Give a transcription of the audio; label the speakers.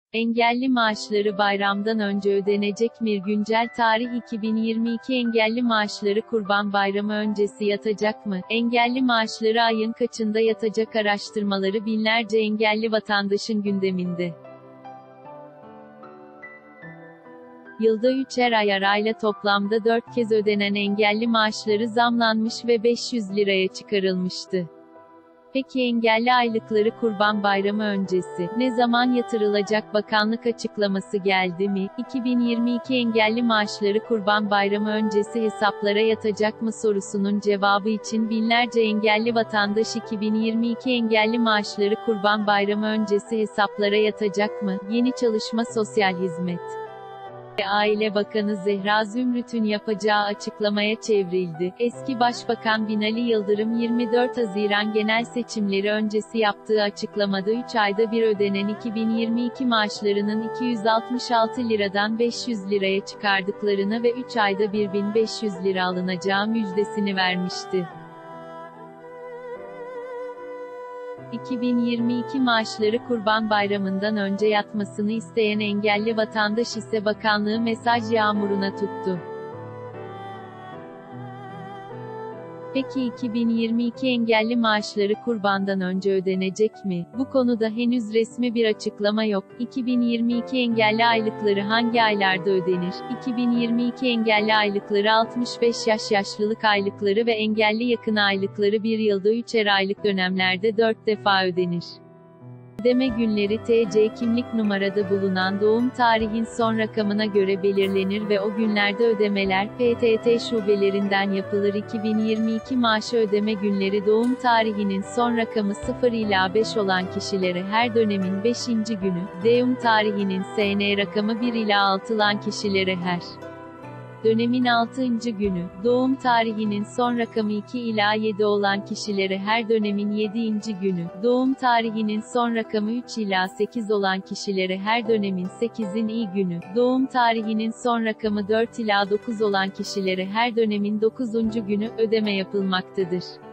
Speaker 1: Engelli maaşları bayramdan önce ödenecek mi? Güncel tarih 2022 engelli maaşları Kurban Bayramı öncesi yatacak mı? Engelli maaşları ayın kaçında yatacak araştırmaları binlerce engelli vatandaşın gündeminde. Yılda 3'er ay arayla toplamda 4 kez ödenen engelli maaşları zamlanmış ve 500 liraya çıkarılmıştı. Peki engelli aylıkları Kurban Bayramı öncesi ne zaman yatırılacak? Bakanlık açıklaması geldi mi? 2022 engelli maaşları Kurban Bayramı öncesi hesaplara yatacak mı sorusunun cevabı için binlerce engelli vatandaş 2022 engelli maaşları Kurban Bayramı öncesi hesaplara yatacak mı? Yeni Çalışma Sosyal Hizmet ve Aile Bakanı Zehra Zümrüt'ün yapacağı açıklamaya çevrildi. Eski Başbakan Binali Yıldırım 24 Haziran genel seçimleri öncesi yaptığı açıklamada 3 ayda bir ödenen 2022 maaşlarının 266 liradan 500 liraya çıkardıklarını ve 3 ayda 1500 lira alınacağı müjdesini vermişti. 2022 maaşları Kurban Bayramı'ndan önce yatmasını isteyen engelli vatandaş ise bakanlığı mesaj yağmuruna tuttu. Peki 2022 engelli maaşları Kurban'dan önce ödenecek mi? Bu konuda henüz resmi bir açıklama yok. 2022 engelli aylıkları hangi aylarda ödenir? 2022 engelli aylıkları 65 yaş yaşlılık aylıkları ve engelli yakın aylıkları bir yılda 3'er aylık dönemlerde 4 defa ödenir. Ödeme günleri TC kimlik numarada bulunan doğum tarihin son rakamına göre belirlenir ve o günlerde ödemeler PTT şubelerinden yapılır. 2022 maaşı ödeme günleri doğum tarihinin son rakamı 0 ila 5 olan kişilere her dönemin 5. günü, doğum tarihinin SN rakamı 1 ila 6 olan kişilere her dönemin 6. günü, doğum tarihinin son rakamı 2 ila 7 olan kişilere her dönemin 7. günü, doğum tarihinin son rakamı 3 ila 8 olan kişilere her dönemin 8'in iyi günü, doğum tarihinin son rakamı 4 ila 9 olan kişilere her dönemin 9. günü ödeme yapılmaktadır.